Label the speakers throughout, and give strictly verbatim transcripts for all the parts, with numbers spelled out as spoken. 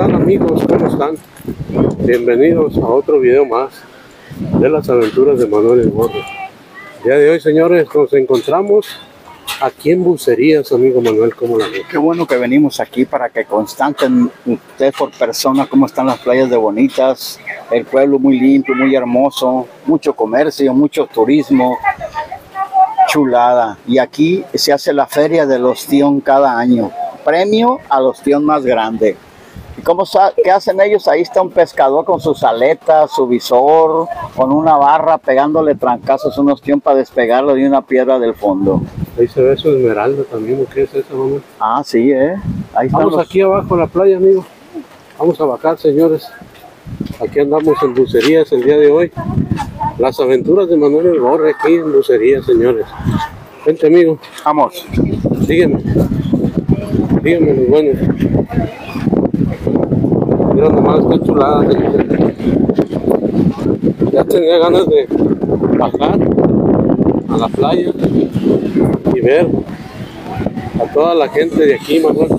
Speaker 1: tal, amigos? ¿Cómo están? Bienvenidos a otro video más de las aventuras de Manuel el Gordo. El día de hoy, señores, nos encontramos aquí en Bucerías, amigo Manuel. ¿Cómo la ves?
Speaker 2: Qué bueno que venimos aquí para que constaten usted por persona cómo están las playas de bonitas, el pueblo muy limpio, muy hermoso, mucho comercio, mucho turismo, chulada. Y aquí se hace la feria del ostión cada año, premio al ostión más grande. ¿Y cómo qué hacen ellos? Ahí está un pescador con sus aletas, su visor, con una barra pegándole trancazos a un ostión para despegarlo de una piedra del fondo.
Speaker 1: Ahí se ve su esmeralda también. ¿Qué es eso, Manuel?
Speaker 2: Ah, sí, ¿eh? Ahí
Speaker 1: Vamos
Speaker 2: los...
Speaker 1: aquí abajo a la playa, amigo. Vamos a bajar, señores. Aquí andamos en Bucerías el día de hoy. Las aventuras de Manuel el Gordo aquí en Bucerías, señores. Vente, amigo.
Speaker 2: Vamos.
Speaker 1: Sígueme. Sígueme, muy bueno. Mira nomás qué chulada, señores. Ya tenía ganas de bajar a la playa y ver a toda la gente de aquí, Manuel.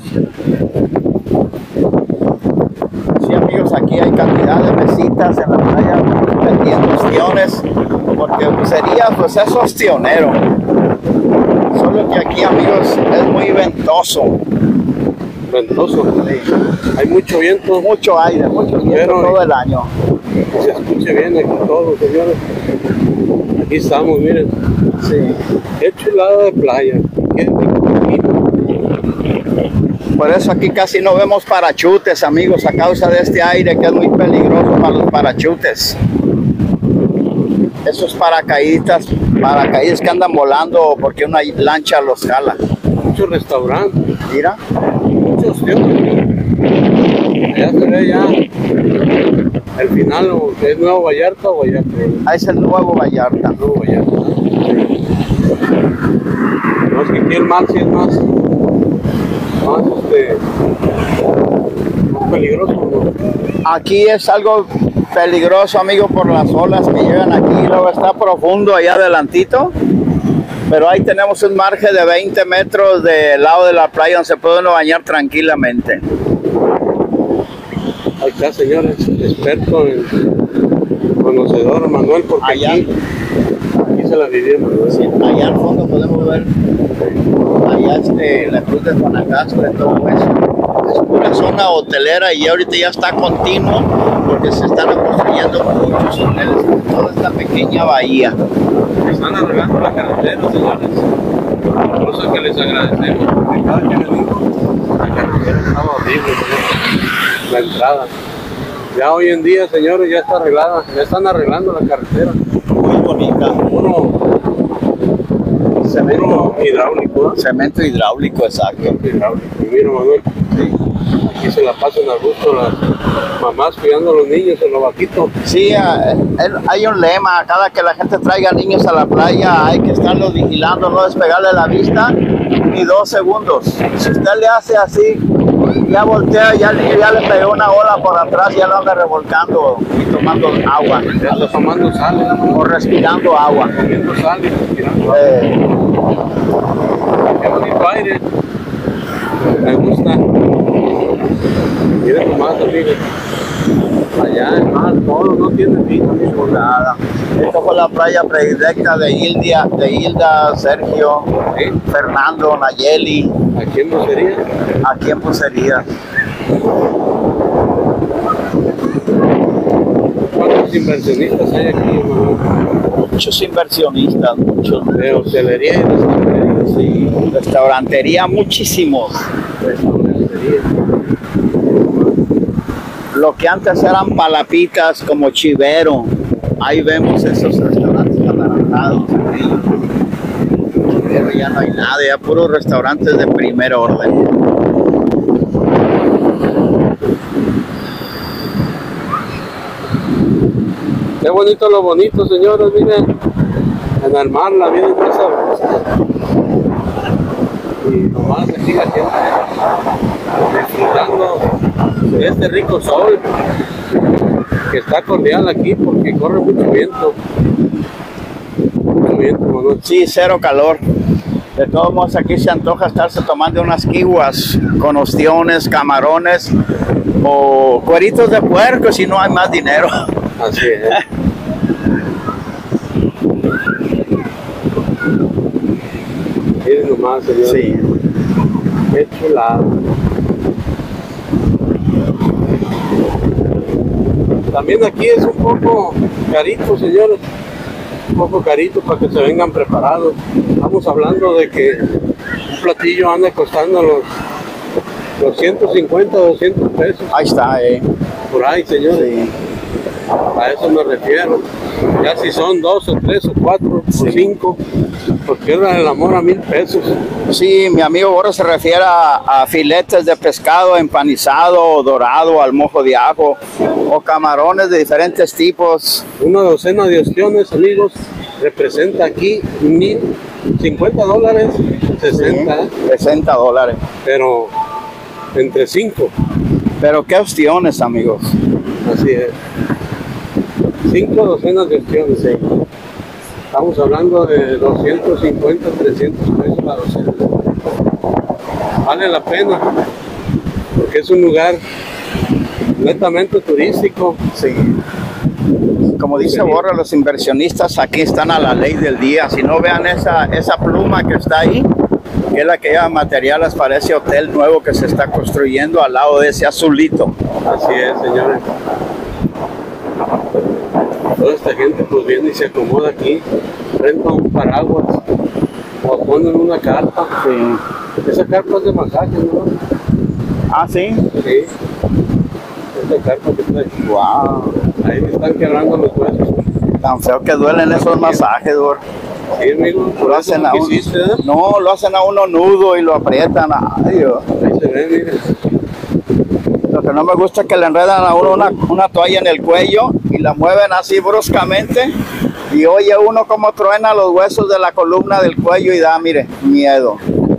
Speaker 2: Sí, amigos, aquí hay cantidad de mesitas en la playa vendiendo ostiones, porque Bucerías pues es ostionero. Solo que aquí, amigos, es muy ventoso.
Speaker 1: Ventoso. Sí. Hay mucho viento.
Speaker 2: Mucho aire, mucho viento pero todo el año.
Speaker 1: Que se escuche bien aquí todo, señores. Aquí estamos, miren.
Speaker 2: Sí.
Speaker 1: Qué chulada de playa. Qué rico.
Speaker 2: Por eso aquí casi no vemos parachutes, amigos, a causa de este aire que es muy peligroso para los parachutes. Esos paracaidistas, paracaídas que andan volando porque una lancha los jala.
Speaker 1: Muchos restaurantes.
Speaker 2: Mira.
Speaker 1: Muchos tiempos. Ya se ve ya el final, ¿es Nuevo Vallarta o Vallarta?
Speaker 2: Ah, es el Nuevo Vallarta.
Speaker 1: Nuevo Vallarta. Sí. No, es que aquí el mar sí es más, más, este, más peligroso, ¿no?
Speaker 2: Aquí es algo peligroso, amigo, por las olas que llegan aquí. Luego está profundo allá adelantito. Pero ahí tenemos un margen de veinte metros del lado de la playa donde se puede uno bañar tranquilamente.
Speaker 1: Ahí está, señores, experto en conocedor, Manuel, porque
Speaker 2: allá,
Speaker 1: aquí, aquí se la vivimos, ¿no?
Speaker 2: Sí, allá al fondo podemos ver, allá este, la Cruz de Guanacaste, de todo eso. Es una zona hotelera y ahorita ya está continuo porque se están construyendo muchos hoteles en toda esta pequeña bahía.
Speaker 1: Están arreglando la carretera, señores. Por eso que les agradecemos, porque cada que venimos, la carretera estaba horrible, señores. La entrada. Ya hoy en día, señores, ya está arreglada. Ya están arreglando la carretera.
Speaker 2: Muy bonita.
Speaker 1: Uno, cemento hidráulico, ¿no?
Speaker 2: Cemento hidráulico, exacto.
Speaker 1: Cemento hidráulico. Y mira, Manuel, sí. Aquí se la pasan a gusto las mamás cuidando a los niños en los vaquitos.
Speaker 2: Sí, hay un lema, cada que la gente traiga niños a la playa hay que estarlos vigilando, no despegarle la vista ni dos segundos. Si usted le hace así, ya voltea, ya, ya le pegó una ola por atrás, ya lo anda revolcando y tomando agua.
Speaker 1: Ya está tomando sal,
Speaker 2: o respirando agua.
Speaker 1: Comiendo sal y respirando
Speaker 2: eh.
Speaker 1: agua. Qué bonito aire. Me gusta. Miren nomás, amigos. Allá el mar, todo no tiene fin, amigo.
Speaker 2: Nada. Esta fue la playa predilecta de Hilda, de Hilda, Sergio,
Speaker 1: ¿sí?
Speaker 2: Fernando, Nayeli.
Speaker 1: ¿Aquí en Bucerías?
Speaker 2: Aquí en Bucerías.
Speaker 1: ¿Cuántos inversionistas hay aquí, Manuel?
Speaker 2: Muchos inversionistas, muchos.
Speaker 1: De hostelería y restaurantería.
Speaker 2: Sí, restaurantería, muchísimos.
Speaker 1: Restaurantería.
Speaker 2: Lo que antes eran palapitas como Chivero, ahí vemos esos restaurantes atarantados. Chivero ya no hay nada, ya puros restaurantes de primer orden.
Speaker 1: Qué bonito lo bonito, señores, miren. En el mar la vida es más sabrosa. Y nomás aquí la gente disfrutando de este rico sol que está cordial aquí porque corre mucho viento. Mucho viento, Manuel.
Speaker 2: Sí, cero calor. De todos modos, aquí se antoja estarse tomando unas kiwas con ostiones, camarones o cueritos de puerco si no hay más dinero.
Speaker 1: Así es. Miren nomás, señor.
Speaker 2: Sí.
Speaker 1: Qué chulada. También aquí es un poco carito, señores. Un poco carito para que se vengan preparados. Estamos hablando de que un platillo anda costando los, los ciento cincuenta, doscientos pesos.
Speaker 2: Ahí está, eh.
Speaker 1: Por ahí, señores.
Speaker 2: Sí.
Speaker 1: A eso me refiero. Ya si son dos o tres o cuatro
Speaker 2: Sí.
Speaker 1: o cinco, porque era el amor a mil pesos.
Speaker 2: Sí, mi amigo Borre se refiere a, a filetes de pescado empanizado o dorado al mojo de ajo o camarones de diferentes tipos.
Speaker 1: Una docena de ostiones, amigos, representa aquí mil cincuenta dólares, sesenta,
Speaker 2: Sí, sesenta dólares.
Speaker 1: pero entre cinco,
Speaker 2: Pero qué ostiones, amigos.
Speaker 1: así es. Cinco docenas de ostiones.
Speaker 2: Sí.
Speaker 1: Estamos hablando de doscientos cincuenta, trescientos pesos la docena. Vale la pena, porque es un lugar netamente turístico.
Speaker 2: Sí. Como dice Borre, los inversionistas aquí están a la ley del día. Si no, vean esa, esa pluma que está ahí, que es la que lleva materiales para ese hotel nuevo que se está construyendo al lado de ese azulito.
Speaker 1: Así es, señores. Toda esta gente pues viene y se acomoda aquí, renta un paraguas o ponen una carpa.
Speaker 2: Sí.
Speaker 1: Esa carpa es de masaje, ¿no?
Speaker 2: Ah, sí.
Speaker 1: Sí. Esa carpa que está ahí.
Speaker 2: Wow.
Speaker 1: Ahí me están quebrando los huesos.
Speaker 2: Tan feo que duelen esos masajes, Borre.
Speaker 1: Sí, amigo, por
Speaker 2: Lo
Speaker 1: eso
Speaker 2: hacen
Speaker 1: no
Speaker 2: a uno.
Speaker 1: quisiste, ¿eh?
Speaker 2: No, lo hacen a uno nudo y lo aprietan. Ay, Dios.
Speaker 1: Ahí se ve, mire.
Speaker 2: Lo que no me gusta es que le enredan a uno una, una toalla en el cuello y la mueven así bruscamente y oye uno como truena los huesos de la columna del cuello y da, mire, miedo.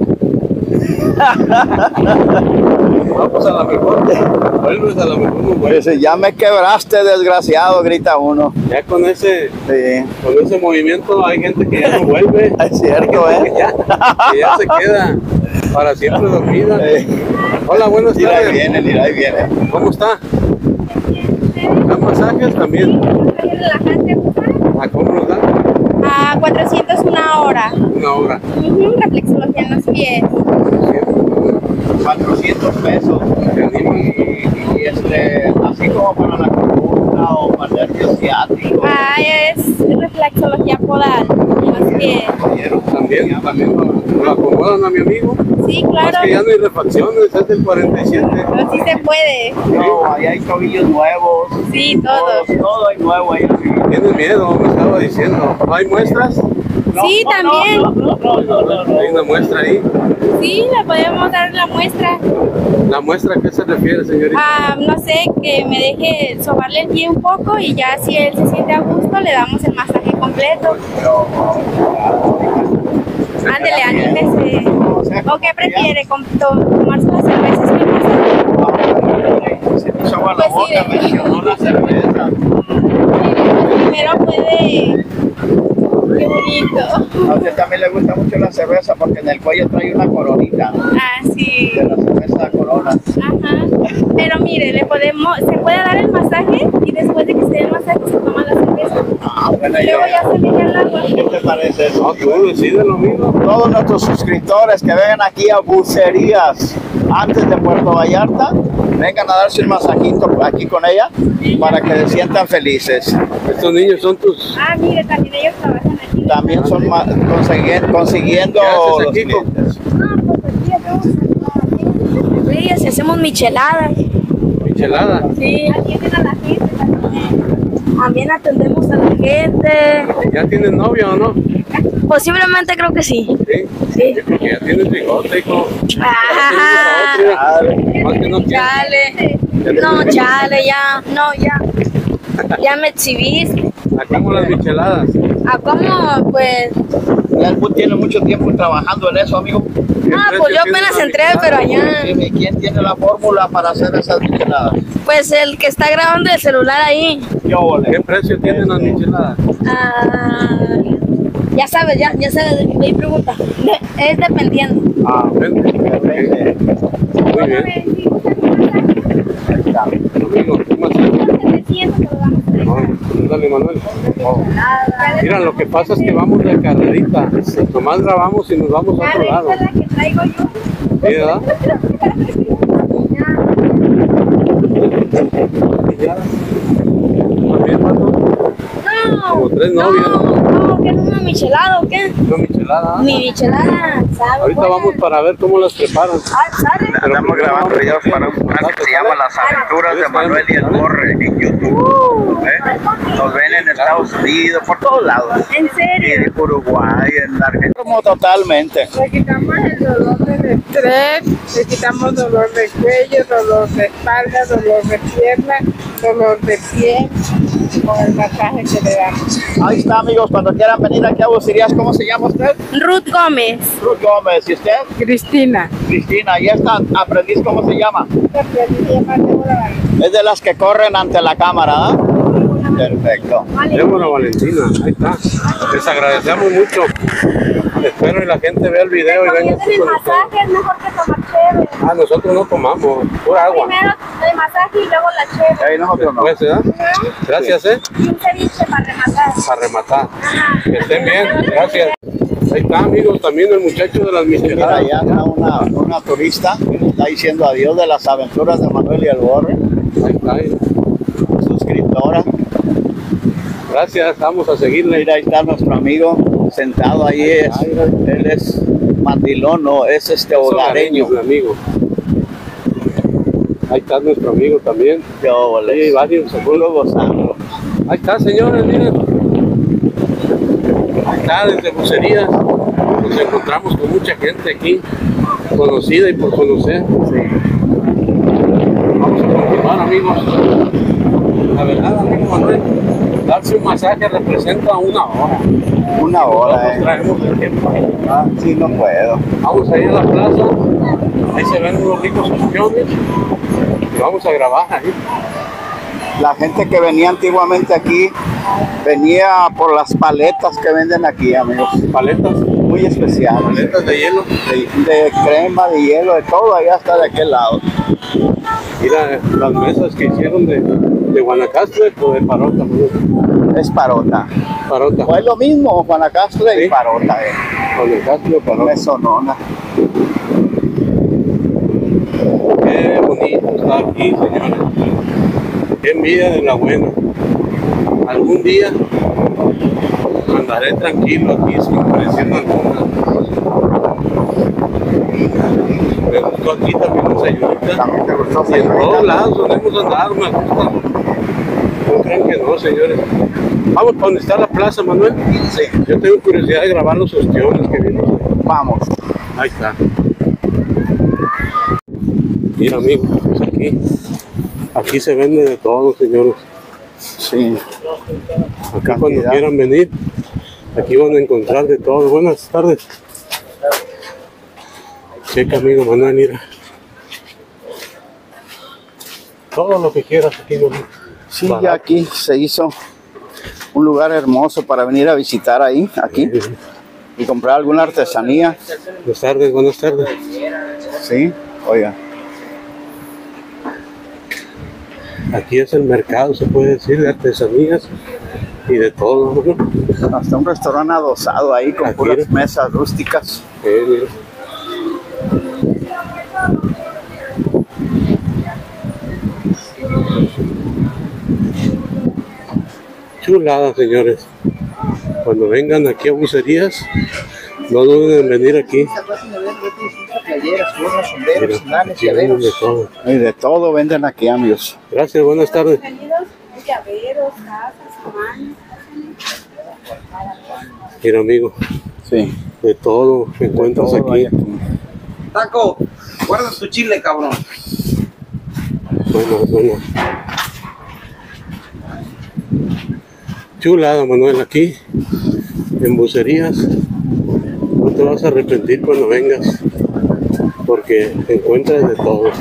Speaker 1: Vamos a la mejor. Vuelves a la mejor, muy bueno.
Speaker 2: Dice, ya me quebraste, desgraciado, grita uno.
Speaker 1: Ya con ese,
Speaker 2: Sí,
Speaker 1: con ese movimiento hay gente que ya no vuelve.
Speaker 2: es cierto,
Speaker 1: Que
Speaker 2: ¿eh?
Speaker 1: ya, que ya se queda para siempre dormida.
Speaker 2: Sí.
Speaker 1: Hola, buenas
Speaker 2: Mira, ahí
Speaker 1: tardes.
Speaker 2: viene, mira, ahí viene.
Speaker 1: ¿Cómo está? ¿Dan masajes también? ¿A cómo nos dan?
Speaker 3: A cuatrocientos una hora.
Speaker 1: Una hora.
Speaker 3: Ujú, reflexología en los pies.
Speaker 2: cuatrocientos pesos. Y, y este, así como para la columna o para el nervio ciático.
Speaker 3: Ah, es reflexología podal en los pies.
Speaker 1: También, también lo, lo acomodan a mi amigo.
Speaker 3: Sí,
Speaker 1: Más
Speaker 3: claro.
Speaker 1: que ya no hay refacciones, es del cuarenta y siete.
Speaker 3: Pero sí se puede.
Speaker 2: No, ahí hay tobillos nuevos.
Speaker 3: Sí, todo.
Speaker 2: Todo hay nuevo ahí.
Speaker 1: Tienes miedo, me estaba diciendo. ¿No hay muestras?
Speaker 2: No,
Speaker 3: Sí,
Speaker 2: no,
Speaker 3: también.
Speaker 2: No, no, no, no, no, no.
Speaker 1: Hay una muestra ahí.
Speaker 3: Sí, le podemos dar la muestra.
Speaker 1: ¿La muestra a qué se refiere, señorita?
Speaker 3: Ah, no sé, que me deje sobarle el pie un poco y ya si él se siente a gusto le damos el masaje completo. Ándele, anímese. ¿O qué prefiere? ¿Com- to- ¿Tomarse las cervezas que pasa?
Speaker 2: Se puso agua a la
Speaker 3: Pues sí,
Speaker 2: boca,
Speaker 3: de-
Speaker 2: mencionó la cerveza.
Speaker 3: Primero puede... Qué bonito.
Speaker 2: A usted también le gusta mucho la cerveza porque en el cuello trae una coronita
Speaker 3: Ah, sí.
Speaker 2: de la cerveza Corona.
Speaker 3: Ajá. Pero mire, le podemos, se puede dar el masaje y después de que se dé el masaje se toma la cerveza.
Speaker 2: Ah, bueno,
Speaker 3: Y luego ya se deja el agua.
Speaker 2: ¿qué te parece eso?
Speaker 1: No, tú decides lo mismo.
Speaker 2: Todos nuestros suscriptores que vengan aquí a Bucerías antes de Puerto Vallarta, vengan a darse un masajito aquí con ella para que se sientan felices.
Speaker 1: Estos niños son tus...
Speaker 3: Ah, mire, también ellos trabajan aquí.
Speaker 2: También son ma- consegui- consiguiendo
Speaker 1: ¿Qué haces
Speaker 2: los
Speaker 1: aquí, hijo?
Speaker 2: clientes.
Speaker 3: Ah, pues aquí hacemos sí, hacemos micheladas.
Speaker 1: Michelada.
Speaker 3: Sí, atienden a la gente también. También atendemos a la gente.
Speaker 1: ¿Ya tienes novia o no?
Speaker 3: Posiblemente creo que sí.
Speaker 1: Sí.
Speaker 3: Sí.
Speaker 1: Yo creo que ya tienes bigote, hijo.
Speaker 3: Ah,
Speaker 1: Ya tenemos a otra. Más que no quieres.
Speaker 3: chale. No, chale, ya. No, ya. Ya me exhibiste.
Speaker 1: Sacamos las micheladas.
Speaker 3: ¿A cómo? Pues.
Speaker 2: Él tiene mucho tiempo trabajando en eso, amigo.
Speaker 3: Ah, pues yo apenas entré, pero allá.
Speaker 2: ¿Y quién tiene la fórmula para hacer esas micheladas?
Speaker 3: Pues el que está grabando el celular ahí.
Speaker 2: Yo,
Speaker 1: ¿Qué precio tienen las micheladas?
Speaker 3: Ah, Ya sabes, ya, ya sabes, mi pregunta. De- es dependiendo.
Speaker 2: Ah,
Speaker 1: Vente.
Speaker 2: depende.
Speaker 1: Muy bien.
Speaker 2: Ahí está.
Speaker 1: Amigo, ¿qué más? No, dale, Manuel. Mira, lo que pasa es que vamos de carrerita. Nomás grabamos y nos vamos a otro lado.
Speaker 3: que traigo yo.
Speaker 1: ¿Sí, verdad? Ya. También, Pato.
Speaker 3: No.
Speaker 1: Como tres novias.
Speaker 3: No, no, ¿qué es una michelada o qué?
Speaker 1: Una michelada.
Speaker 3: Mi michelada, ¿sabes?
Speaker 1: Ahorita vamos para ver cómo las preparan.
Speaker 3: Ah, ¿sabes?
Speaker 4: Estamos grabando videos para un canal que se llama Las Aventuras de Manuel y el Borre en YouTube. ¿eh? Nos ven en Estados Unidos, por todos lados.
Speaker 3: ¿En serio?
Speaker 4: En Uruguay, en Argentina.
Speaker 2: Como totalmente.
Speaker 5: Le quitamos el dolor del estrés, le quitamos dolor de cuello, dolor de espalda, dolor de pierna, dolor de pie, con el masaje que le damos.
Speaker 2: Ahí está, amigos, cuando quieran venir aquí a Bucerías, ¿cómo se llama usted?
Speaker 3: Ruth Gómez.
Speaker 2: Ruth Gómez. ¿Y usted?
Speaker 5: Cristina.
Speaker 2: Cristina. ¿Y esta aprendiz cómo se llama? Es de las que corren ante la cámara, ¿ah? Perfecto.
Speaker 1: Débora Valentina, ahí está. Les agradecemos mucho. Espero que la gente vea el video y venga aquí
Speaker 3: el
Speaker 1: con ustedes.
Speaker 3: masaje es mejor que tomar chévere.
Speaker 1: Ah, nosotros no tomamos, pura agua.
Speaker 3: Primero el masaje y luego la chévere.
Speaker 2: Ahí nosotros no.
Speaker 1: Después, ¿verdad? Gracias, ¿eh?
Speaker 3: Y un ceviche para rematar.
Speaker 1: Para rematar. Que estén bien, gracias. Ahí está, amigos, también el muchacho de las
Speaker 2: Mira,
Speaker 1: micheladas.
Speaker 2: allá está una, una turista que le está diciendo adiós de las aventuras de Manuel y el Borre,
Speaker 1: Ahí está, ahí.
Speaker 2: suscriptora.
Speaker 1: Gracias, vamos a seguirle.
Speaker 2: Mira, ahí está nuestro amigo sentado ahí. Es, él es mandilón, no, es este hogareño.
Speaker 1: mi amigo. Ahí está nuestro amigo también.
Speaker 2: Yo,
Speaker 1: Ahí hay varios.
Speaker 2: seguro gozando.
Speaker 1: Ahí está, señores, miren. Ahí está, desde Bucerías. Nos encontramos con mucha gente aquí, conocida y por conocer.
Speaker 2: Sí.
Speaker 1: Vamos a continuar, amigos. La verdad, amigo Manuel, darse un masaje representa una hora.
Speaker 2: Una hora,
Speaker 1: Nosotros
Speaker 2: eh.
Speaker 1: traemos el tiempo.
Speaker 2: Ah, sí, no puedo.
Speaker 1: Vamos a ir a la plaza. Ahí se ven unos ricos opciones. Y vamos a grabar ahí.
Speaker 2: La gente que venía antiguamente aquí venía por las paletas que venden aquí, amigos.
Speaker 1: Paletas,
Speaker 2: Muy especiales.
Speaker 1: paletas de hielo.
Speaker 2: De, de crema, de hielo, de todo, allá está de aquel lado.
Speaker 1: Mira las mesas que hicieron de, de Guanacaste o de Parota. ¿No?
Speaker 2: Es parota.
Speaker 1: Parota.
Speaker 2: Pues lo mismo, Guanacaste
Speaker 1: Sí.
Speaker 2: y parota, eh.
Speaker 1: Guanacaste o Parota.
Speaker 2: Mesonona.
Speaker 1: Qué bonito está aquí, señores. Qué envidia de la buena. Algún día andaré tranquilo aquí sin presión alguna. Me gustó aquí también la señorita.
Speaker 2: También te gustó,
Speaker 1: Y en todos
Speaker 2: señorita.
Speaker 1: lados donde andar, me gusta. No crean que no, señores. Vamos para donde está la plaza, Manuel.
Speaker 2: Sí.
Speaker 1: Yo tengo curiosidad de grabar los ostiones que vimos.
Speaker 2: Vamos.
Speaker 1: Ahí está. Mira, amigo, pues aquí, aquí se vende de todo, señores.
Speaker 2: Sí.
Speaker 1: Aquí
Speaker 2: Cantidad.
Speaker 1: cuando quieran venir, aquí van a encontrar de todo. Buenas tardes. Checa, amigo Manuel, mira. Todo lo que quieras aquí, Manuel.
Speaker 2: Sí,
Speaker 1: Barato.
Speaker 2: ya aquí se hizo un lugar hermoso para venir a visitar ahí, aquí, y comprar alguna artesanía.
Speaker 1: Buenas tardes, buenas tardes.
Speaker 2: Sí, oiga.
Speaker 1: Aquí es el mercado, se puede decir, de artesanías y de todo, ¿no?
Speaker 2: Hasta un restaurante adosado ahí con
Speaker 1: Aquí,
Speaker 2: puras
Speaker 1: mira.
Speaker 2: mesas rústicas.
Speaker 1: Eh, mira. Chulada, señores. Cuando vengan aquí a Bucerías, no duden en venir aquí. Mira, aquí venden de todo.
Speaker 2: Y de todo venden aquí, amigos.
Speaker 1: Gracias, buenas tardes.
Speaker 3: Llaveros, casas, manos.
Speaker 1: Mira, amigo,
Speaker 2: Sí.
Speaker 1: de todo encuentras
Speaker 2: Todo
Speaker 1: aquí.
Speaker 2: hay
Speaker 4: Taco, guarda tu chile, cabrón.
Speaker 1: Bueno, bueno. Chulada, Manuel, aquí en Bucerías. No te vas a arrepentir cuando vengas, porque encuentras de todo.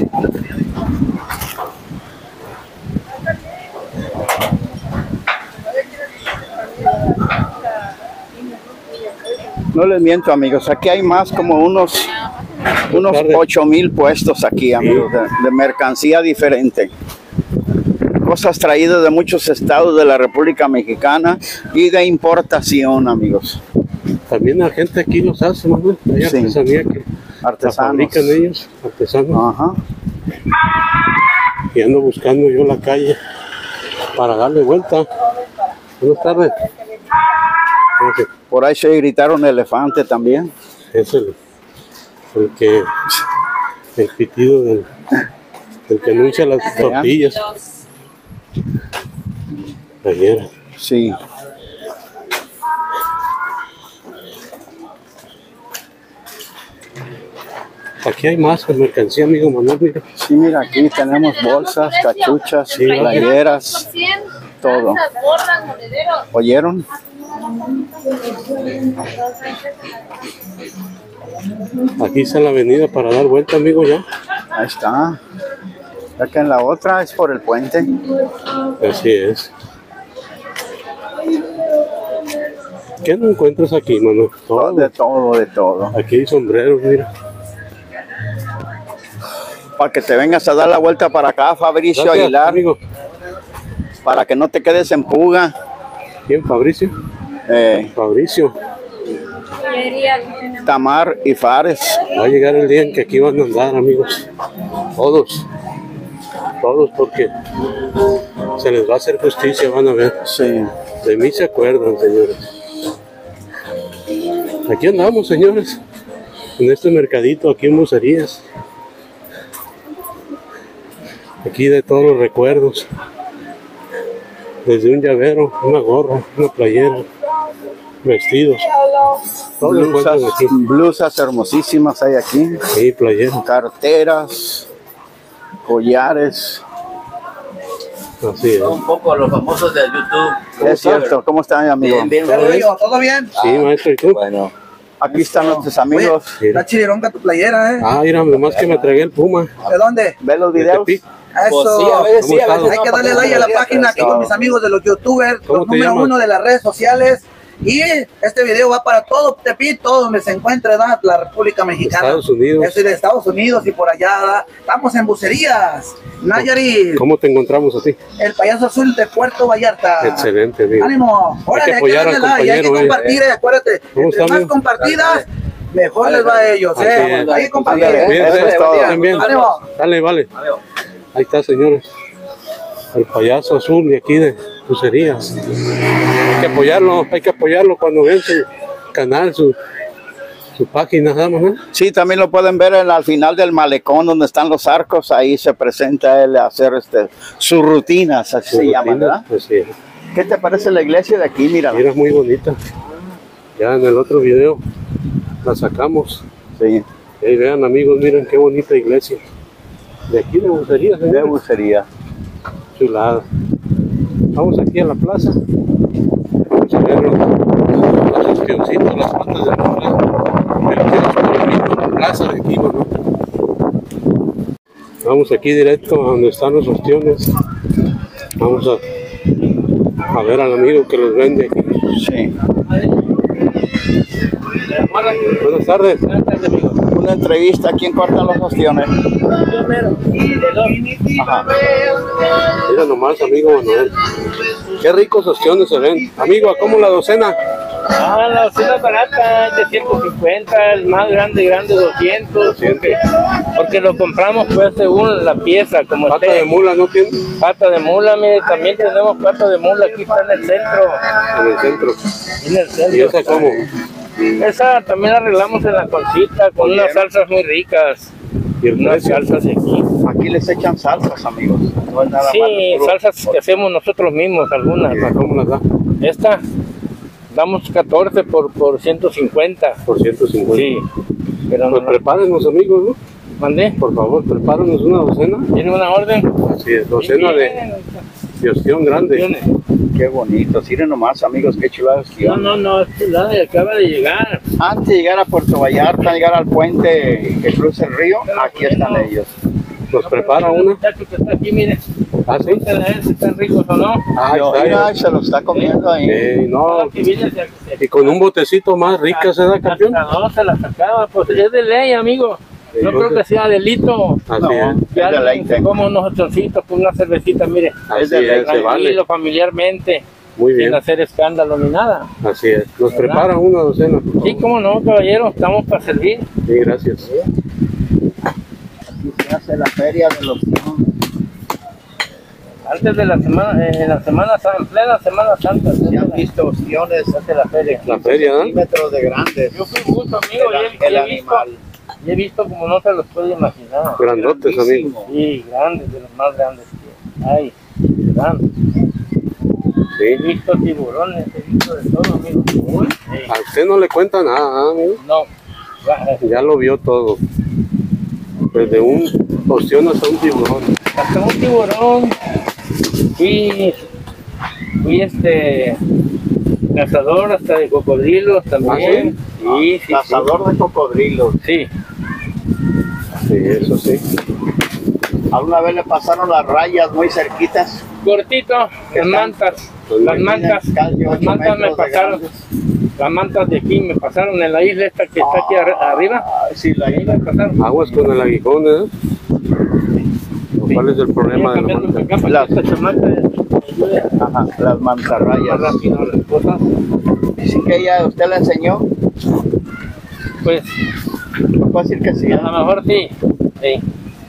Speaker 2: No les miento, amigos, aquí hay más como unos, unos ocho mil puestos aquí, amigos, de, de mercancía diferente. Cosas traídas de muchos estados de la República Mexicana y de importación, amigos.
Speaker 1: También la gente aquí los hace, Manuel. Hay
Speaker 2: Sí.
Speaker 1: artesanía que la
Speaker 2: Artesanos.
Speaker 1: fabrican ellos, artesanos.
Speaker 2: Ajá.
Speaker 1: Y ando buscando yo la calle para darle vuelta. Buenas tardes. Ese
Speaker 2: Por ahí se gritaron elefante también.
Speaker 1: Es el, el que, el pitido del, el que anuncia las tortillas. Ayer.
Speaker 2: Sí.
Speaker 1: Aquí hay más mercancía, amigo Manuel, mira.
Speaker 2: Sí, mira, aquí tenemos bolsas, cachuchas,
Speaker 1: Sí,
Speaker 2: playeras, todo. ¿Oyeron?
Speaker 1: Aquí está la avenida para dar vuelta, amigo, ya.
Speaker 2: Ahí está. Ya que en la otra es por el puente.
Speaker 1: Así es. ¿Qué no encuentras aquí, Manuel? Todo.
Speaker 2: De todo, de todo.
Speaker 1: Aquí hay sombreros, mira.
Speaker 2: Para que te vengas a dar la vuelta para acá, Fabricio
Speaker 1: Gracias,
Speaker 2: Aguilar,
Speaker 1: amigo.
Speaker 2: para que no te quedes en puga.
Speaker 1: ¿Quién, Fabricio?
Speaker 2: Eh,
Speaker 1: Fabricio.
Speaker 2: Tamar y Fares.
Speaker 1: Va a llegar el día en que aquí van a andar, amigos. Todos. Todos, porque se les va a hacer justicia, van a ver.
Speaker 2: Sí.
Speaker 1: De mí se acuerdan, señores. Aquí andamos, señores. En este mercadito, aquí en Bucerías. Aquí de todos los recuerdos. Desde un llavero, una gorra, una playera, vestidos. Todo lo
Speaker 2: Blusas,
Speaker 1: encuentran aquí.
Speaker 2: blusas hermosísimas hay aquí.
Speaker 1: Sí, playera.
Speaker 2: Carteras, collares.
Speaker 1: Así es.
Speaker 6: Un poco los famosos de YouTube.
Speaker 2: Es cierto. ¿Cómo están, amigo?
Speaker 6: Bien, bien,
Speaker 7: ¿Todo
Speaker 6: Luis.
Speaker 7: bien? ¿Todo bien?
Speaker 1: Sí, maestro, ¿y tú?
Speaker 6: Bueno,
Speaker 2: Aquí están nuestros amigos.
Speaker 7: Está chirironca tu playera, ¿eh?
Speaker 1: Ah, mira, nomás que me tragué el Puma.
Speaker 7: ¿De dónde?
Speaker 2: ¿Ve los
Speaker 1: De
Speaker 2: videos?
Speaker 1: Tepic.
Speaker 7: Eso.
Speaker 6: pues sí, a veces sí, a
Speaker 1: ¿Cómo
Speaker 6: veces
Speaker 7: Hay
Speaker 6: no,
Speaker 7: que
Speaker 6: para
Speaker 7: darle like a la
Speaker 6: vean,
Speaker 7: página aquí
Speaker 6: pero
Speaker 7: con mis amigos de los youtubers,
Speaker 1: ¿Cómo
Speaker 7: los
Speaker 1: te
Speaker 7: número
Speaker 1: llamas?
Speaker 7: uno de las redes sociales. Y este video va para todo Tepic, todo donde se encuentre ¿verdad? La República Mexicana.
Speaker 1: Estados Unidos.
Speaker 7: Yo soy de Estados Unidos y por allá ¿verdad? Estamos en Bucerías, Nayarit,
Speaker 1: ¿Cómo te encontramos así?
Speaker 7: el payaso azul de Puerto Vallarta.
Speaker 1: Excelente, amigo.
Speaker 7: Ánimo, órale, hay que
Speaker 1: apoyar al
Speaker 7: darle like, hay que
Speaker 1: compañero, eh.
Speaker 7: compartir, eh, acuérdate,
Speaker 1: ¿Cómo
Speaker 7: entre
Speaker 1: está,
Speaker 7: más
Speaker 1: amigo?
Speaker 7: compartidas, mejor les va a ellos,
Speaker 1: Así
Speaker 7: eh.
Speaker 1: es.
Speaker 7: Hay que compartir.
Speaker 2: Ándale,
Speaker 1: Cuídense,
Speaker 2: eso es todo.
Speaker 1: también.
Speaker 7: Ánimo.
Speaker 1: Dale, vale. Ahí está, señores. El payaso azul de aquí de Bucerías. Hay que apoyarlo, hay que apoyarlo cuando vean su canal, su, su página, ¿sabes, no?
Speaker 2: Sí, también lo pueden ver en- al final del malecón donde están los arcos. Ahí se presenta él a hacer este, sus rutinas, así se llama, ¿verdad?
Speaker 1: Así es.
Speaker 2: ¿Qué te parece la iglesia de aquí? Mira.
Speaker 1: Mira, es muy bonita. Ya en el otro video la sacamos.
Speaker 2: Sí,
Speaker 1: Y ahí vean, amigos, miren qué bonita iglesia. De aquí de Bucerías,
Speaker 2: de bucería.
Speaker 1: chulada. Vamos aquí a la plaza. Vamos a ver los, los ostioncitos, las patas de mula. El kiosco, lo mismo, la plaza de aquí, ¿no? Vamos aquí directo a donde están los ostiones. Vamos a, a ver al amigo que los vende aquí.
Speaker 2: Sí.
Speaker 1: Buenas tardes.
Speaker 2: Una entrevista. ¿Quién corta los ostiones? Ajá.
Speaker 1: Mira nomás, amigo Manuel. Qué ricos ostiones se ven. Amigo, ¿a cómo la docena?
Speaker 8: Ah, la docena barata es de ciento cincuenta, el más grande, grande doscientos, porque, porque lo compramos pues según la pieza, como
Speaker 1: Pata
Speaker 8: esté.
Speaker 1: de mula, ¿no tiene?
Speaker 8: Pata de mula, mire, también tenemos pata de mula, aquí está en el centro,
Speaker 1: En el centro.
Speaker 8: en el
Speaker 1: ¿Y
Speaker 8: centro.
Speaker 1: esa cómo?
Speaker 8: Esa también la arreglamos en la concita con unas salsas muy ricas,
Speaker 1: ¿Y el
Speaker 8: unas
Speaker 1: precio?
Speaker 8: salsas de aquí.
Speaker 2: Aquí les echan salsas, amigos. No es nada
Speaker 8: Sí,
Speaker 2: más de puro-
Speaker 8: salsas que hacemos nosotros mismos, algunas.
Speaker 1: ¿A ¿Cómo las da?
Speaker 8: Esta, damos catorce por, por ciento cincuenta.
Speaker 1: Por ciento cincuenta.
Speaker 8: Sí, pero
Speaker 1: Pues
Speaker 8: no,
Speaker 1: prepárenos, amigos, ¿no?
Speaker 8: mandé.
Speaker 1: Por favor, prepárenos una docena.
Speaker 8: ¿Tiene una orden?
Speaker 1: Así es, docena de, de ostión grande.
Speaker 2: Qué bonito. Miren nomás, amigos, qué chulada
Speaker 8: No,
Speaker 2: ostión.
Speaker 8: no, no, es chulada y acaba de llegar.
Speaker 2: Antes de llegar a Puerto Vallarta, llegar al puente que cruza el río, aquí están ellos.
Speaker 1: Nos prepara una.
Speaker 8: Muchacho que está aquí, mire.
Speaker 1: Ah, sí.
Speaker 8: Si están ricos o no.
Speaker 1: Ah,
Speaker 2: Yo,
Speaker 1: está
Speaker 2: mira,
Speaker 1: bien.
Speaker 2: se lo está comiendo ahí.
Speaker 1: Eh, no,
Speaker 8: Que viene, se- se-
Speaker 1: y con un botecito más rica se da, campeón.
Speaker 8: Hasta dos se la sacaba, pues es de ley, amigo. No creo que sea delito.
Speaker 1: Así
Speaker 2: No,
Speaker 1: es.
Speaker 8: Que
Speaker 2: es de
Speaker 8: alguien
Speaker 2: leite.
Speaker 8: se coma unos ochoncitos con una cervecita, mire.
Speaker 1: Así
Speaker 2: de
Speaker 1: es, se vale.
Speaker 8: Tranquilo, familiarmente,
Speaker 1: Muy bien.
Speaker 8: sin hacer escándalo ni nada.
Speaker 1: Así es. Nos
Speaker 8: ¿Verdad?
Speaker 1: prepara una docena, por favor.
Speaker 8: Sí, cómo no, caballero, estamos para servir.
Speaker 1: Sí, gracias.
Speaker 2: Aquí se hace la feria de los hijos.
Speaker 8: Antes de la semana, eh, la semana Santa, en plena Semana Santa,
Speaker 2: Se han visto opciones
Speaker 8: hace la feria.
Speaker 1: La feria, ¿no?
Speaker 2: centímetros de grandes.
Speaker 8: Yo fui mucho, amigo,
Speaker 2: El,
Speaker 8: y he,
Speaker 2: el
Speaker 8: y he visto,
Speaker 2: animal.
Speaker 8: y he visto como no se los puede imaginar.
Speaker 1: Grandotes, amigo.
Speaker 2: Grandísimo.
Speaker 8: Sí, grandes, de los más grandes que hay. Grandes. He
Speaker 1: Sí.
Speaker 8: visto tiburones, he visto de todo, amigo. Sí.
Speaker 1: A usted no le cuenta nada, ¿ah, amigo?
Speaker 8: No, va, eh,
Speaker 1: Ya lo vio todo. Desde un ostión hasta un tiburón.
Speaker 8: hasta un tiburón. Fui, fui este cazador hasta de cocodrilos también. Sí, sí, sí.
Speaker 2: Cazador de cocodrilos.
Speaker 8: Sí.
Speaker 1: Sí, eso sí.
Speaker 2: ¿Alguna vez le pasaron las rayas muy cerquitas?
Speaker 8: Cortito, las mantas. Las mantas,
Speaker 2: Casi
Speaker 8: las
Speaker 2: ocho
Speaker 8: mantas me
Speaker 2: metros de
Speaker 8: pasaron.
Speaker 2: grandes.
Speaker 8: Las mantas de aquí me pasaron en la isla esta que está aquí arri- arriba.
Speaker 2: Ay, sí, la
Speaker 8: Ahí me pasaron.
Speaker 1: Aguas con el aguijón, ¿eh? ¿Cuál es el problema de la
Speaker 8: Cambiando
Speaker 1: manta?
Speaker 8: para acá para que esta chamaca me ayude
Speaker 2: Ajá, las
Speaker 8: más
Speaker 2: mantarrayas.
Speaker 8: rápido las cosas.
Speaker 2: Dice que ella, ¿usted le enseñó?
Speaker 8: Pues
Speaker 2: No puedo decir que sí.
Speaker 8: a
Speaker 2: ¿eh?
Speaker 8: lo mejor sí. Sí.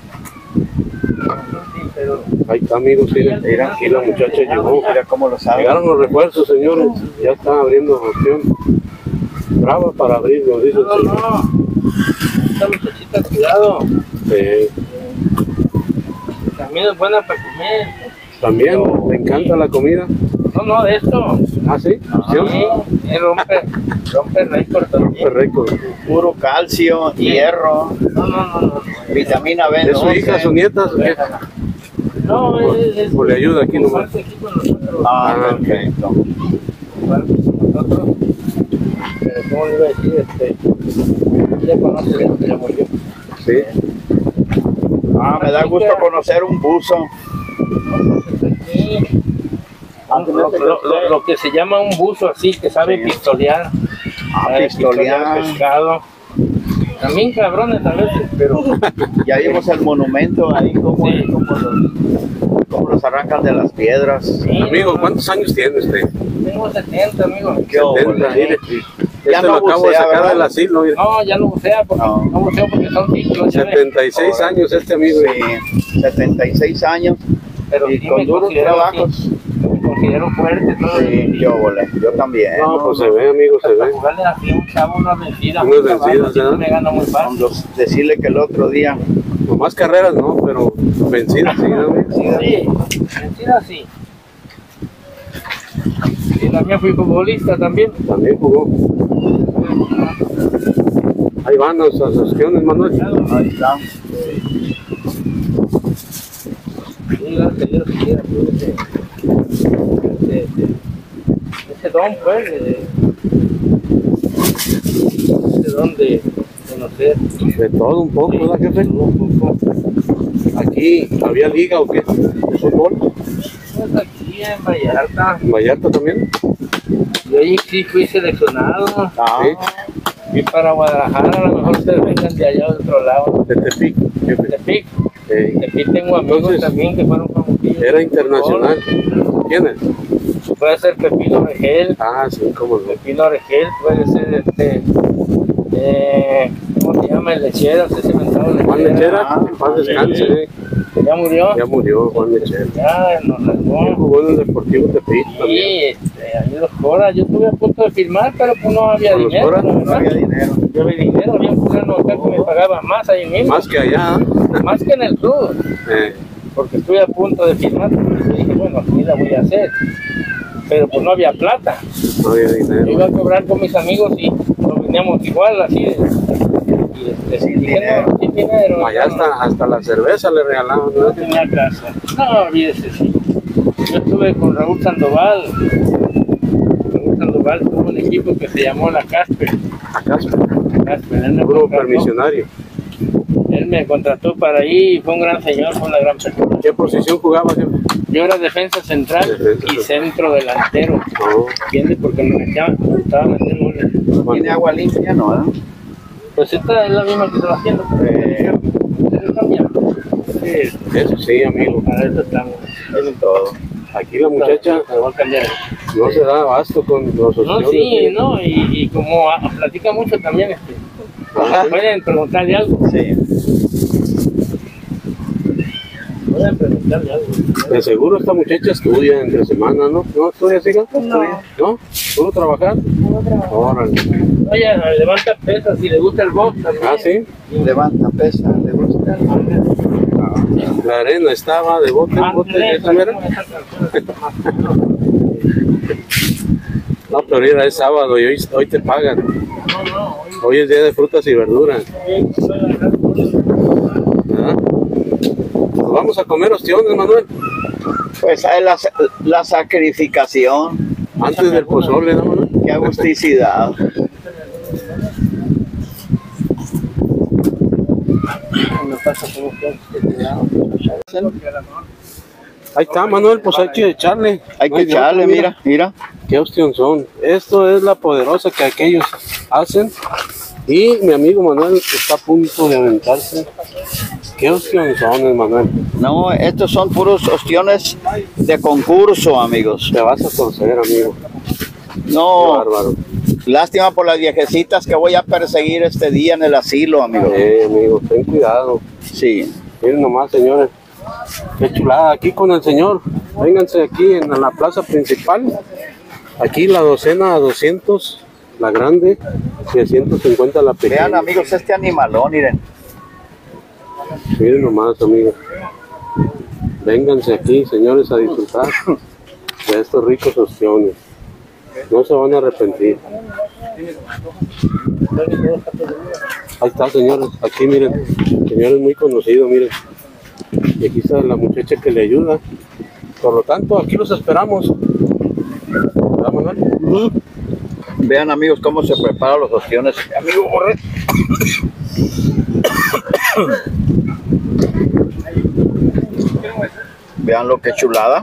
Speaker 8: Sí, pero
Speaker 1: Ahí está, amigos, sí.
Speaker 2: Mira,
Speaker 1: Aquí la muchacha llegó.
Speaker 2: Mira cómo lo sabe.
Speaker 1: Llegaron los refuerzos, señores. Ya están abriendo opción. Brava para abrir, nos dice el
Speaker 8: no,
Speaker 1: señor.
Speaker 8: no. Esta muchachita, cuidado.
Speaker 1: Sí.
Speaker 8: También es buena para comer.
Speaker 1: También le encanta la comida.
Speaker 8: No, no, de esto.
Speaker 1: ¿Ah, sí?
Speaker 8: Sí, sí, rompe, rompe récord también.
Speaker 1: Qué rico.
Speaker 2: Puro calcio, hierro,
Speaker 8: No, no, no, no.
Speaker 2: vitamina B
Speaker 1: ¿De su
Speaker 2: doce.
Speaker 1: hija, su nieta? o qué?
Speaker 8: No, es, es,
Speaker 1: Pues le ayuda aquí nomás.
Speaker 8: comparte aquí con nosotros.
Speaker 2: Ah,
Speaker 1: Ah,
Speaker 2: perfecto.
Speaker 8: Comparte con nosotros. Pero, ¿cómo le iba a decir? Este, ya conoce bien que ya murió.
Speaker 1: Sí.
Speaker 2: Ah, me da gusto conocer un buzo.
Speaker 8: Aquí,
Speaker 2: Antes
Speaker 8: Lo,
Speaker 2: no te
Speaker 8: lo- lo-
Speaker 2: conté.
Speaker 8: lo que se llama un buzo así, que sabe
Speaker 2: Sí.
Speaker 8: pistolear.
Speaker 2: Ah,
Speaker 8: sabe
Speaker 2: pistolear.
Speaker 8: pescado. También cabrones a veces, pero
Speaker 2: Ya vimos el monumento ahí, cómo,
Speaker 8: Sí.
Speaker 2: cómo los, cómo los arrancan de las piedras.
Speaker 8: sí,
Speaker 1: Amigo,
Speaker 8: no,
Speaker 1: ¿cuántos años tiene usted?
Speaker 8: tengo setenta, amigo.
Speaker 2: Qué
Speaker 1: setenta,
Speaker 2: óvole.
Speaker 1: mire.
Speaker 2: Ya
Speaker 1: Este
Speaker 2: no
Speaker 1: lo acabo de
Speaker 2: bucea,
Speaker 1: sacar
Speaker 2: ¿verdad?
Speaker 1: del asilo, mire.
Speaker 8: No, ya no bucea porque
Speaker 2: No.
Speaker 8: no, buceo porque son ciclos, ya ves.
Speaker 1: setenta y seis
Speaker 2: Ahora.
Speaker 1: años este amigo.
Speaker 2: Sí, setenta y seis años
Speaker 8: Pero
Speaker 2: y
Speaker 8: sí
Speaker 2: con
Speaker 8: me
Speaker 2: duros
Speaker 8: considero
Speaker 2: trabajos.
Speaker 8: así, me considero fuerte todo.
Speaker 2: Sí, qué óvole. Yo también.
Speaker 1: No, pues se ve, amigo, se
Speaker 8: Hasta
Speaker 1: ve.
Speaker 8: jugarle así a un chavo una vencida.
Speaker 1: Unas
Speaker 8: un caballo,
Speaker 1: vencidas,
Speaker 8: así
Speaker 1: ¿verdad?
Speaker 8: me gana muy fácil.
Speaker 2: Los- decirle que el otro día
Speaker 1: Más carreras no, pero vencidas sí, ¿no, amigo?
Speaker 8: Sí, vencida sí. Y también fui futbolista también.
Speaker 1: También jugó. Ahí van las asociaciones, Manuel.
Speaker 2: ahí está.
Speaker 8: Sí, gracias a Dios, sí, tuve ese, ese, ese, ese don, pues, de, ese don de conocer.
Speaker 1: De todo un poco, ¿verdad, jefe?
Speaker 8: Todo un poco.
Speaker 1: Aquí, ¿había liga o qué? ¿De fútbol?
Speaker 8: Pues aquí en Vallarta,
Speaker 1: ¿En Vallarta también?
Speaker 8: yo ahí sí fui seleccionado.
Speaker 2: Ah,
Speaker 1: Sí.
Speaker 8: Fui para Guadalajara, a lo mejor ustedes vengan de allá del otro lado.
Speaker 1: De Tepic, jefe.
Speaker 8: Tepic,
Speaker 1: Eh,
Speaker 8: Tepic tengo amigos
Speaker 1: Entonces,
Speaker 8: también que fueron famosillos.
Speaker 1: Era internacional. ¿Quién es?
Speaker 8: Puede ser Pepino Regel,
Speaker 1: Ah, sí, cómo no.
Speaker 8: Pepino Regel, puede ser este, eh, ¿cómo se llama? El lechero, ese cementado
Speaker 1: Juan Lechera,
Speaker 2: Ah,
Speaker 1: en paz descanse. eh.
Speaker 8: Ya murió.
Speaker 1: Ya murió Juan Lechera.
Speaker 8: Ya nos
Speaker 1: Él
Speaker 8: largó.
Speaker 1: jugó en el Deportivo Tepic también.
Speaker 8: Sí, este, ahí los Cora, yo estuve a punto de firmar, pero pues no había
Speaker 1: ¿Con los
Speaker 8: dinero.
Speaker 1: Cora?
Speaker 8: la
Speaker 2: no
Speaker 8: verdad.
Speaker 2: había dinero.
Speaker 8: Yo había dinero, había un fulano acá que me pagaba más ahí mismo,
Speaker 1: Más que allá.
Speaker 8: más que en el club,
Speaker 1: Eh,
Speaker 8: porque estuve a punto de firmar, y dije, bueno, aquí la voy a hacer, pero pues no había plata.
Speaker 1: no había
Speaker 8: Yo iba
Speaker 1: dinero.
Speaker 8: a cobrar con mis amigos y nos veníamos igual, así de, y este,
Speaker 2: Sin
Speaker 8: dije,
Speaker 2: dinero.
Speaker 8: no, sin dinero.
Speaker 1: Allá
Speaker 8: no,
Speaker 1: hasta, hasta la cerveza le regalaban,
Speaker 8: no
Speaker 1: ¿no?
Speaker 8: tenía casa. No, olvídese, sí. Yo estuve con Raúl Sandoval. Raúl Sandoval tuvo un equipo que se llamó la Casper.
Speaker 1: Acá es
Speaker 8: Casper, él me
Speaker 1: un grupo
Speaker 8: contrató.
Speaker 1: permisionario.
Speaker 8: Él me contrató para ahí y fue un gran señor, fue una gran persona.
Speaker 1: ¿Qué posición jugaba, jefe?
Speaker 8: Yo era defensa central
Speaker 1: Defensa
Speaker 8: y
Speaker 1: central.
Speaker 8: centro delantero.
Speaker 1: Oh.
Speaker 8: ¿Entiendes? Porque me gustaba, me gustaba meter goles.
Speaker 2: Tiene agua limpia, ¿no? ¿Eh?
Speaker 8: Pues esta es la misma que estaba haciendo.
Speaker 2: Eh.
Speaker 8: ¿Pero cambia? Sí,
Speaker 1: Eso sí, amigo.
Speaker 8: para eso estamos.
Speaker 2: Tiene todo.
Speaker 1: Aquí la muchacha
Speaker 8: Me voy a cambiar.
Speaker 1: no se da abasto con los
Speaker 8: No,
Speaker 1: ostiones.
Speaker 8: sí, no, y, y como ah, platica mucho también, este,
Speaker 1: Ajá.
Speaker 8: pueden preguntarle algo.
Speaker 2: Sí.
Speaker 8: Pueden preguntarle algo.
Speaker 1: De seguro esta muchacha estudia entre semana, ¿no? ¿No estudia, siga?
Speaker 3: No.
Speaker 1: ¿No? ¿Puro trabajar? Órale.
Speaker 8: Oye, levanta pesas y le gusta el box también.
Speaker 1: Ah, sí.
Speaker 2: Levanta, pesa, le gusta.
Speaker 1: La arena estaba de bote en
Speaker 8: Ah,
Speaker 1: bote.
Speaker 8: esa,
Speaker 1: ¿Esa era?
Speaker 8: esa canción.
Speaker 1: No, pero ahora es sábado y hoy, hoy te pagan.
Speaker 8: No, no, hoy
Speaker 1: Hoy es día de frutas y verduras. ¿Verdad? Pues vamos a comer ostiones, Manuel.
Speaker 2: Pues hay la, la sacrificación.
Speaker 1: Antes del pozole, ¿no, Manuel?
Speaker 2: Qué agusticidad.
Speaker 8: me pasa como que
Speaker 1: Ahí está, Manuel, pues hay que echarle.
Speaker 2: Hay
Speaker 1: No
Speaker 2: que
Speaker 1: de otra,
Speaker 2: echarle, mira, mira.
Speaker 1: Qué ostión son. Esto es la poderosa que aquellos hacen. Y mi amigo Manuel está a punto de aventarse. Qué ostión son, Manuel.
Speaker 2: No, estos son puros ostiones de concurso, amigos.
Speaker 1: Te vas a torcer, amigo. Qué
Speaker 2: No,
Speaker 1: bárbaro.
Speaker 2: lástima por las viejecitas que voy a perseguir este día en el asilo, amigos.
Speaker 1: Eh, amigo, ten cuidado.
Speaker 2: Sí.
Speaker 1: Miren nomás, señores. Qué chulada. Aquí con el señor. Vénganse aquí en la plaza principal. Aquí la docena a doscientos, la grande, y a ciento cincuenta la pequeña.
Speaker 2: Vean, amigos, este animalón, miren.
Speaker 1: Miren nomás, amigos. Vénganse aquí, señores, a disfrutar de estos ricos ostiones. No se van a arrepentir. Ahí está, señores. Aquí, miren. Señores muy conocidos, miren. Y aquí está la muchacha que le ayuda. Por lo tanto, aquí los esperamos. ¿Verdad, Manuel?
Speaker 2: Vean, amigos, cómo se preparan los ostiones. Amigo, corre. Vean lo que chulada.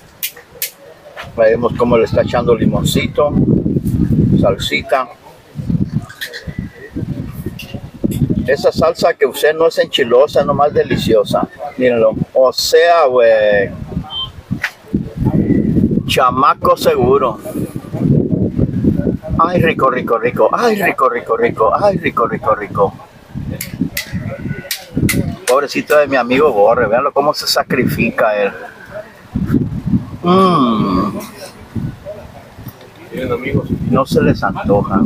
Speaker 2: Vemos cómo le está echando limoncito, salsita. Esa salsa que usé no es enchilosa, nomás deliciosa. Mírenlo. O sea, güey. Chamaco seguro. Ay, rico, rico, rico. Ay, rico, rico, rico. Ay, rico, rico, rico. Pobrecito de mi amigo Borre. Veanlo cómo se sacrifica él. Mmm.
Speaker 1: Miren, amigos.
Speaker 2: No se les antoja.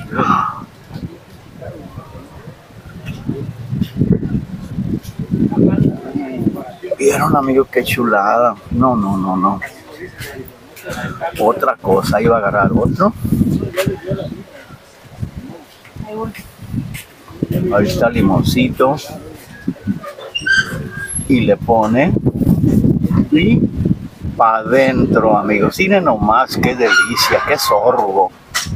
Speaker 2: Vieron, amigos, qué chulada. No, no, no, no. Otra cosa, iba a agarrar otro. Ahí está el limoncito. Y le pone. Y para adentro, amigos. Miren nomás, qué delicia, qué sorbo.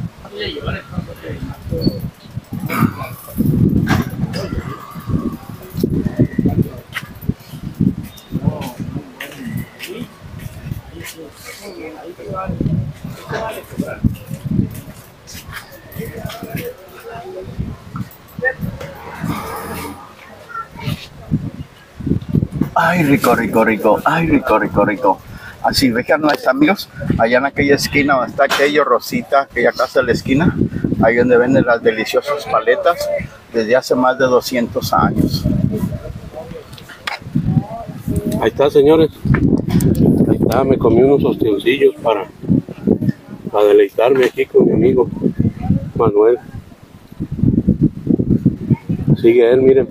Speaker 2: Ay, rico, rico, rico. Ay, rico, rico, rico. Así, vean nuestros amigos, allá en aquella esquina donde está aquello Rosita, aquella casa de la esquina, ahí donde venden las deliciosas paletas desde hace más de doscientos años.
Speaker 1: Ahí está, señores. Ahí está, me comí unos ostioncillos para, para deleitarme aquí con mi amigo Manuel. Sigue él, miren.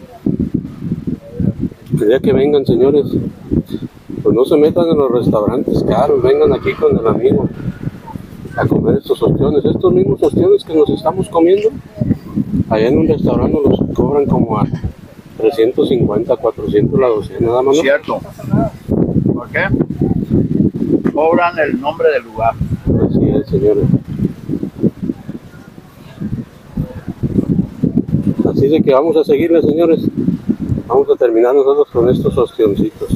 Speaker 1: El día que vengan, señores, pues no se metan en los restaurantes caros, vengan aquí con el amigo a comer estos ostiones. Estos mismos ostiones que nos estamos comiendo, allá en un restaurante los cobran como a trescientos cincuenta, cuatrocientos la docena, nada más.
Speaker 2: ¿Cierto? ¿Por qué? Cobran el nombre del lugar.
Speaker 1: Así es, señores. Así de que vamos a seguirle, señores. Vamos a terminar nosotros con estos ostioncitos.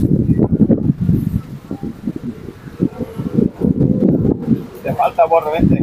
Speaker 6: Te falta borre, vente.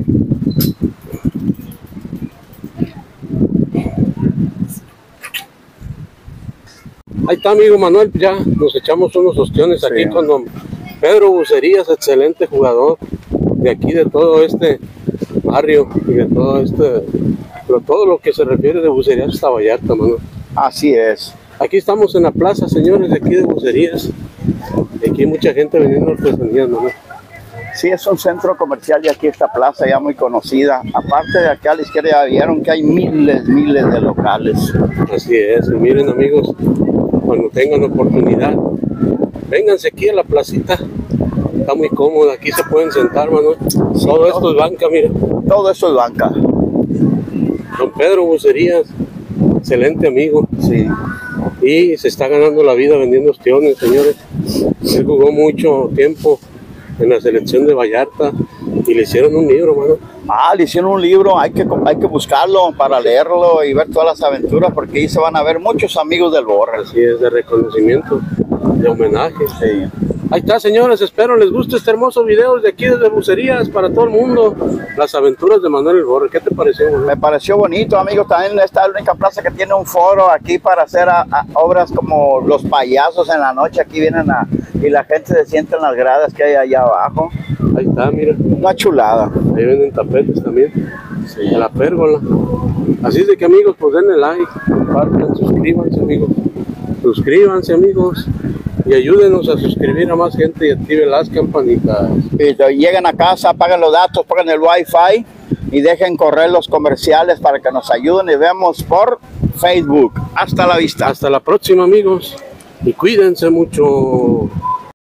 Speaker 1: Ahí está, amigo Manuel, ya nos echamos unos ostiones
Speaker 2: Sí.
Speaker 1: aquí con don Pedro Bucerías, excelente jugador de aquí, de todo este barrio y de todo este, pero todo lo que se refiere de Bucerías hasta Vallarta, Manuel.
Speaker 2: Así es.
Speaker 1: Aquí estamos en la plaza, señores, de aquí de Bucerías. Y aquí hay mucha gente vendiendo artesanías, Manuel.
Speaker 2: Sí, es un centro comercial y aquí esta plaza ya muy conocida. Aparte de acá a la izquierda ya vieron que hay miles, miles de locales.
Speaker 1: Así es, y miren, amigos, cuando tengan oportunidad, vénganse aquí a la placita. Está muy cómoda, aquí se pueden sentar, Manuel. Todo esto es banca, mira.
Speaker 2: Todo eso es banca.
Speaker 1: Don Pedro Bucerías, excelente amigo.
Speaker 2: Sí.
Speaker 1: Y se está ganando la vida vendiendo ostiones, señores. Él jugó mucho tiempo en la selección de Vallarta y le hicieron un libro, mano.
Speaker 2: Ah, le hicieron un libro, hay que, hay que buscarlo para leerlo y ver todas las aventuras, porque ahí se van a ver muchos amigos del Borre.
Speaker 1: Así es, de reconocimiento, de homenaje.
Speaker 2: Sí.
Speaker 1: Ahí está, señores, espero les guste este hermoso video de aquí desde Bucerías para todo el mundo. Las aventuras de Manuel el Borre, ¿qué te pareció, Manuel?
Speaker 2: Me pareció bonito, amigos. También esta es la única plaza que tiene un foro aquí para hacer a, a obras como los payasos en la noche. Aquí vienen a, y la gente se sienta en las gradas que hay allá abajo.
Speaker 1: Ahí está, mira.
Speaker 2: Una chulada.
Speaker 1: Ahí venden tapetes también. Sí. En la pérgola. Así es de que, amigos, pues denle like, compartan, suscríbanse, amigos. Suscríbanse, amigos. Y ayúdenos a suscribir a más gente y activen las campanitas.
Speaker 2: Y llegan a casa, apaguen los datos, pongan el wifi y dejen correr los comerciales para que nos ayuden y veamos por Facebook. Hasta la vista.
Speaker 1: Hasta la próxima, amigos. Y cuídense mucho.